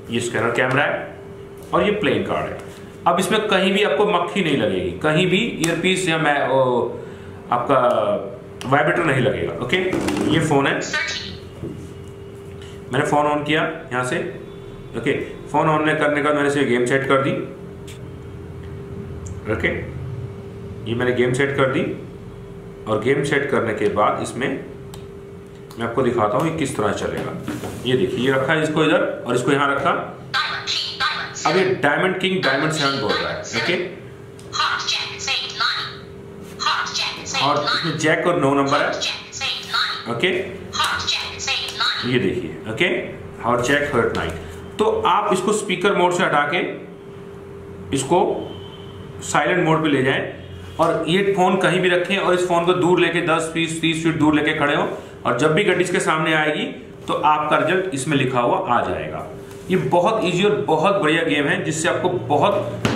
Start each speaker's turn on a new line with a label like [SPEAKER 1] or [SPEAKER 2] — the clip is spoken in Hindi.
[SPEAKER 1] ये स्कैनर कैमरा है और ये प्लेइंग कार्ड है। अब इसमें कहीं भी आपको मक्खी नहीं लगेगी, कहीं भी ईयरपीस या आपका वाइब्रेटर नहीं लगेगा। ओके, ये फोन है, मैंने फोन ऑन किया यहां से। ओके, फोन ऑन करने का मैंने इसे गेम सेट कर दी। ओके, ये मैंने गेम सेट कर दी और गेम सेट करने के बाद इसमें मैं आपको दिखाता हूं ये किस तरह चलेगा। ये देखिए, ये रखा है इसको इधर और इसको यहां रखा। अब ये डायमंड किंग डायमंड 7 बोल रहा है। ओके, और इसमें जैक और 9 नंबर है। ओके, ये देखिए। ओके, और जैक हर्ट 9। तो आप इसको स्पीकर मोड से हटा के इसको साइलेंट मोड पे ले जाएं और ये फोन कहीं भी रखें और इस फोन को दूर लेके 10, 20, 30 फीट दूर लेके खड़े हो और जब भी गड्डी इसके सामने आएगी तो आपका रिजल्ट इसमें लिखा हुआ आ जाएगा। ये बहुत इजी और बहुत बढ़िया गेम है जिससे आपको बहुत